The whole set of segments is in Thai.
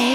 ค้ก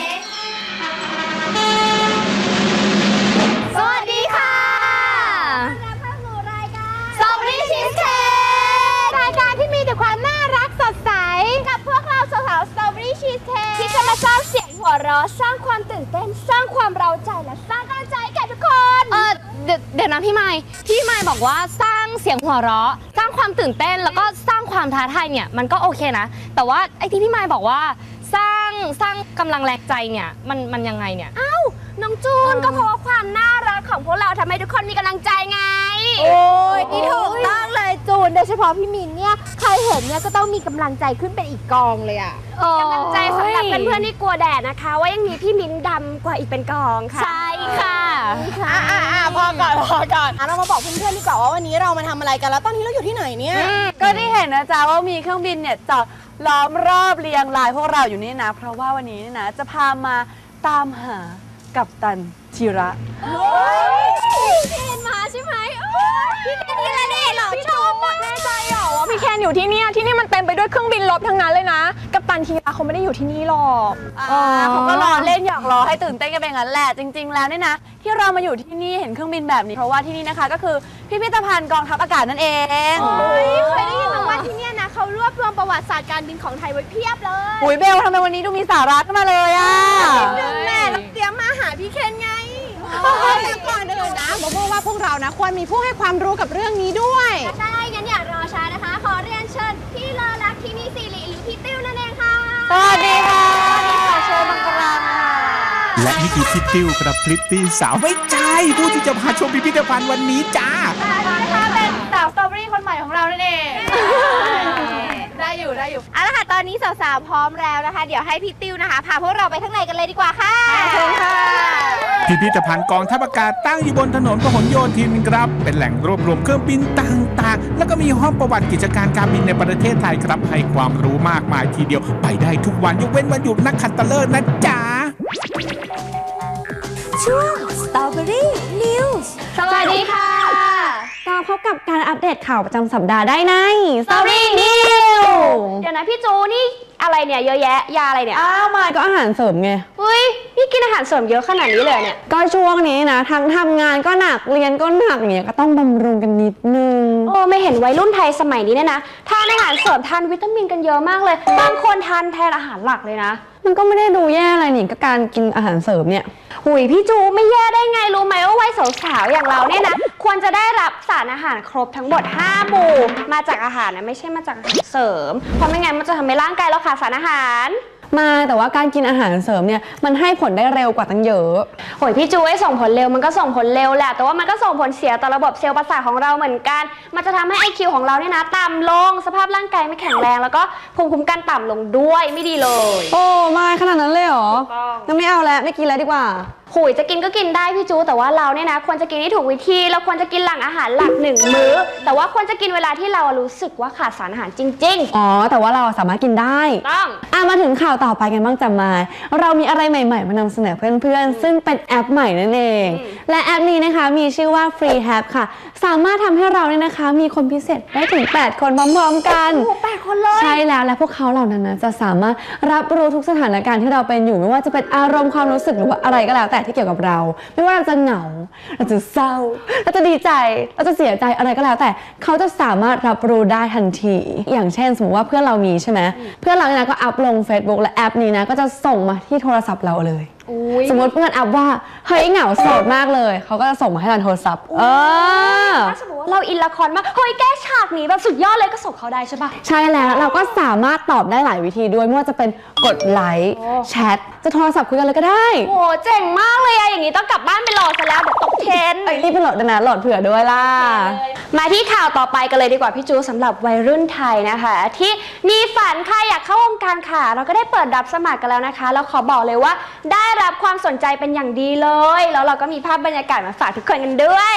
สวัสดีค่ะรับเข้าสู่รายการสตรอเบอรี่ชีสเค้กรายการที่มีแต่ความน่ารักสดใสกับพวกเราสาวๆสตรอเบอรี่ชีสเค้กที่จะมาสร้างเสียงหัวเราะสร้างความตื่นเต้นสร้างความเร้าใจและสร้างกำลังใจแก่ทุกคนเดี๋ยวนะพี่ไมค์บอกว่าสร้างเสียงหัวเราะสร้างความตื่นเต้นแล้วก็สร้างความท้าทายเนี่ยมันก็โอเคนะแต่ว่าไอ้ที่พี่ไมค์บอกว่าสร้างกำลังแรงใจเนี่ยมันยังไงเนี่ยอ้าวน้องจูนก็เพราะว่าความน่ารักของพวกเราทำให้ทุกคนมีกำลังใจไงโอ้ยนี่ถูกต้องเลยจูนโดยเฉพาะพี่มินเนี่ยใครเห็นเนี่ยก็ต้องมีกำลังใจขึ้นเป็นอีกกองเลยอ่ะกำลังใจสำหรับเพื่อนๆที่กลัวแดดนะคะว่ายังมีพี่มินดำกว่าอีกเป็นกองค่ะใช่ค่ะพอก่อนเรามาบอกเพื่อนๆดีกว่าว่าวันนี้เรามาทำอะไรกันแล้วตอนนี้เราอยู่ที่ไหนเนี่ยก็ได้เห็นนะจ๊ะว่ามีเครื่องบินเนี่ยจอดล้อมรอบเรียงรายพวกเราอยู่นี่นะเพราะว่าวันนี้นี่นะจะพามาตามหากัปตันธีระพี่เคนมาใช่ไหมพี่เคนนี่แหละนี่หรอชอบมากแน่ใจหรอว่าพี่เคนอยู่ที่นี่มันเต็มไปด้วยเครื่องบินรบทั้งนั้นเลยนะกัปตันธีระเขาไม่ได้อยู่ที่นี่หรอกเขาก็รอเล่นหยอกล้อให้ตื่นเต้นกันไปงั้นแหละจริงๆแล้วเนี่ยนะที่เรามาอยู่ที่นี่เห็นเครื่องบินแบบนี้เพราะว่าที่นี่นะคะก็คือพิพิธภัณฑ์กองทัพอากาศนั่นเองเคยได้ยินมาว่าที่นี่นะเขารวบรวมประวัติศาสตร์การบินของไทยไว้เพียบเลยหุยเบลทำไมวันนี้ดูมีสาระขึ้นมาเลยอ่ะนิดนึงแหละเราเตรียมมาหาพี่เคนไงก่อนอื่นนะบอกว่าพวกเรานะควรมีผู้ให้ความรู้กับเรื่องนี้ด้วยได้งั้นอย่ารอช้านะคะขอเรียนเชิญพี่เลอรักที่นี่สิริหรือพี่ติ้วนั่นเองค่ะสวัสดีค่ะเชิญบังกรามค่ะและนี่คือพี่ติ้วครับพริตตี้สาวไม่ใช่ผู้ที่จะพาชมพิพิธภัณฑ์วันนี้จ้านะคะเป็นสาวสตรอเบอรี่คนใหม่ของเรานั่นเองได้อยู่เอาละค่ะตอนนี้สาวๆพร้อมแล้วนะคะเดี๋ยวให้พี่ติ้วนะคะพาพวกเราไปข้างในกันเลยดีกว่าค่ะเชิญค่ะพิพิธภัณฑ์กองทัพอากาศตั้งอยู่บนถนนพหลโยธินครับเป็นแหล่งรวบรวมเครื่องบินต่างๆแล้วก็มีห้องประวัติกิจการการบินในประเทศไทยครับให้ความรู้มากมายทีเดียวไปได้ทุกวันยกเว้นวันหยุดนักขัตฤกษ์นะจ๊ะช่วง Strawberry News สวัสดีค่ะมาพบกับการอัปเดตข่าวประจำสัปดาห์ได้ใน Strawberry News เดี๋ยวนะพี่จูนี่อะไรเนี่ยเยอะแยะยาอะไรเนี่ยมาก็อาหารเสริมไงเฮ้ยนี่กินอาหารเสริมเยอะขนาดนี้เลยเนี่ยก็ช่วงนี้นะทั้งทำงานก็หนักเรียนก็หนักเนี่ยก็ต้องบำรุงกันนิดนึงไม่เห็นวัยรุ่นไทยสมัยนี้เนี่ยนะทานอาหารเสริมทานวิตามินกันเยอะมากเลยบางคนทานแทนอาหารหลักเลยนะมันก็ไม่ได้ดูแย่อะไรนี่ก็การกินอาหารเสริมเนี่ยพี่จูไม่แย่ได้ไงรู้ไหมว่าวัยสาวๆอย่างเราเนี่ยนะควรจะได้รับสารอาหารครบทั้งหมด5 หมู่มาจากอาหารนะไม่ใช่มาจากอาหารเสริมเพราะไม่งั้นมันจะทำให้ร่างกายเราขาดสารอาหารแต่ว่าการกินอาหารเสริมเนี่ยมันให้ผลได้เร็วกว่าตั้งเยอะพี่จูให้ส่งผลเร็วมันก็ส่งผลเร็วแหละแต่ว่ามันก็ส่งผลเสียต่อระบบเซลล์ประสาทของเราเหมือนกันมันจะทำให้ IQ ของเราเนี่ยนะต่ำลงสภาพร่างกายไม่แข็งแรงแล้วก็ภูมิคุ้มกันต่ำลงด้วยไม่ดีเลยไม่ขนาดนั้นเลยเหรองั้นไม่เอาแล้วไม่กินแล้วดีกว่าจะกินก็กินได้พี่จูแต่ว่าเราเนี่ยนะควรจะกินให้ถูกวิธีเราควรจะกินหลังอาหารหลัก1 มื้อแต่ว่าควรจะกินเวลาที่เรารู้สึกว่าขาดสารอาหารจริงๆแต่ว่าเราสามารถกินได้ต้องมาถึงข่าวต่อไปกันบ้างจำมาเรามีอะไรใหม่ๆมานำเสนอเพื่อนๆซึ่งเป็นแอปใหม่นั่นเองและแอปนี้นะคะมีชื่อว่า Free Hab ค่ะสามารถทำให้เราเนี่ยนะคะมีคนพิเศษได้ถึง8 คนพร้อมๆกัน 8 คนเลยใช่แล้วและพวกเขาเหล่านั้นนะจะสามารถรับรู้ทุกสถานการณ์ที่เราเป็นอยู่ไม่ว่าจะเป็นอารมณ์ความรู้สึกหรือว่าอะไรก็แล้วแต่ที่เกี่ยวกับเราไม่ว่าเราจะเหงาเราจะเศร้าเราจะดีใจเราจะเสียใจอะไรก็แล้วแต่เขาจะสามารถรับรู้ได้ทันทีอย่างเช่นสมมติว่าเพื่อนเรามีใช่ไหมเพื่อนเราเนี่ยก็อัพลง Facebook และแอปนี้นะก็จะส่งมาที่โทรศัพท์เราเลยสมมติเพื่อนอัพว่าเฮ้ยเหงาโสดมากเลยเขาก็จะส่งมาให้ทางโทรศัพท์ถ้าสมมติว่าเราอินละครมากเฮ้ยแก้ฉากนี้แบบสุดยอดเลยก็ส่งเขาได้ใช่ปะใช่แล้วเราก็สามารถตอบได้หลายวิธีด้วยไม่ว่าจะเป็นกดไลค์แชทจะโทรศัพท์คุยกันเลยก็ได้เจ๋งมากเลยอย่างนี้ต้องกลับบ้านไปโหลดซะแล้วเดี๋ยวตกเทรนด์รีบไปโหลดนะโหลดเผื่อด้วยล่ะมาที่ข่าวต่อไปกันเลยดีกว่าพี่จูสำหรับวัยรุ่นไทยนะคะที่มีฝันค่ะอยากเข้าวงการค่ะเราก็ได้เปิดรับสมัครกันแล้วนะคะแล้วขอบอกเลยว่าได้รับความสนใจเป็นอย่างดีเลยแล้วเราก็มีภาพบรรยากาศมาฝากทุกคนกันด้วย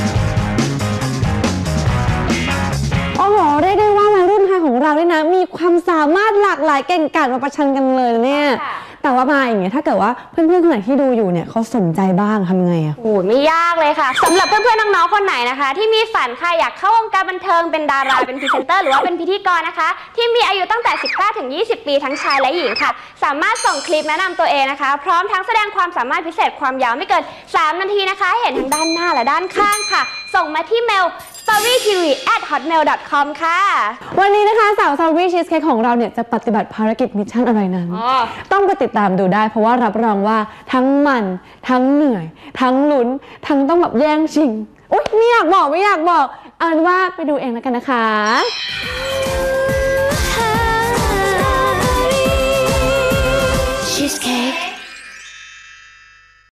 เรียกได้ว่าวัยรุ่นไทยของเราเนี่ยนะมีความสามารถหลากหลายเก่งกาจมาประชันกันเลยเนี่ยแต่ว่ามาอย่างเงี้ยถ้าเกิดว่าเพื่อนๆคนไหนที่ดูอยู่เนี่ยเขาสนใจบ้างทำไงอะโอ้ยไม่ยากเลยค่ะสำหรับเพื่อนๆน้องๆคนไหนนะคะ ที่มีฝันค่ะอยากเข้าวงการบันเทิงเป็นดาราเป็นพรีเซนเตอร์หรือว่าเป็นพิธีกรนะคะ ที่มีอายุตั้งแต่ 15 ถึง 20 ปีทั้งชายและหญิงค่ะ สามารถส่งคลิปแนะนำตัวเองนะคะ พร้อมทั้งแสดงความสามารถพิเศษความยาวไม่เกิน 3 นาทีนะคะให้เห็นทั้งด้านหน้าและด้านข้างค่ะ ส่งมาที่เมล storytv@hotmail.com ค่ะวันนี้นะคะสาวซาวี่ชีสเค้กของเราเนี่ยจะปฏิบัติภารกิจมิชชั่นอะไรนั้น ต้องไปติดตามดูได้เพราะว่ารับรองว่าทั้งมันทั้งเหนื่อย ทั้งลุ้น ทั้งต้องแบบแย่งชิงอุ๊ยไม่อยากบอกเอาเป็นว่าไปดูเองแล้วกันนะคะ